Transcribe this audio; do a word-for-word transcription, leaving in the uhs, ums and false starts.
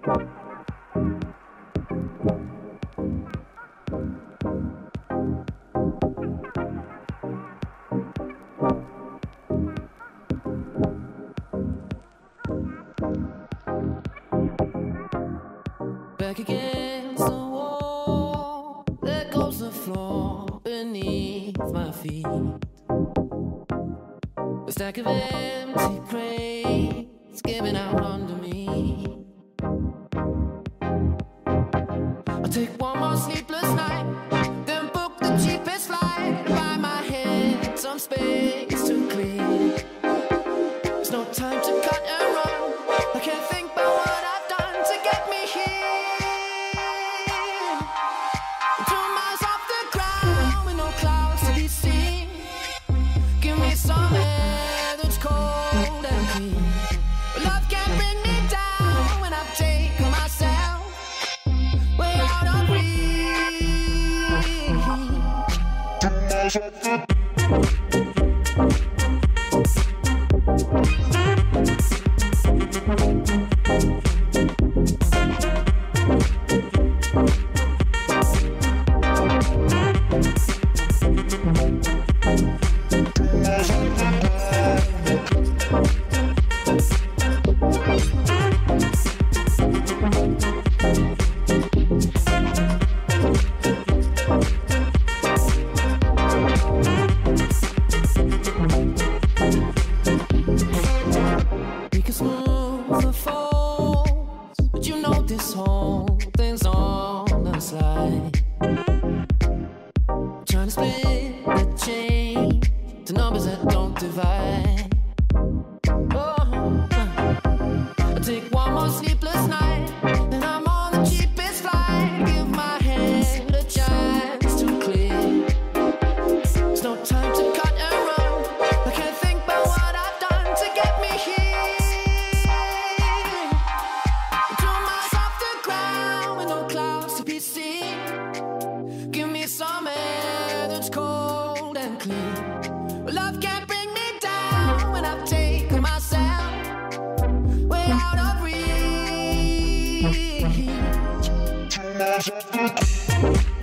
Back against the wall, there goes the floor beneath my feet. A stack of empty crates giving out under me. I'll take one more sleepless night, then book the cheapest flight. Buy my head some space to clear. There's no time to cut and run. I can't think about what I've done to get me here. Two miles off the ground with no clouds to be seen. Give me some air that's cold and clean. Love can't bring me down when I've taken myself way out of reach. We can smooth the folds, but you know this whole thing's on the slide. Trying to split the chain to numbers that don't divide. Oh, I take one more sleepless night, then I'm on the cheapest flight. Give my head a chance to clear. There's no time to cut and run. I can't think about what I've done to get me here. Two miles off the ground with no clouds to be seen. Give me some air that's cold and clean. Love can't bring me down when I've taken myself way out of reach.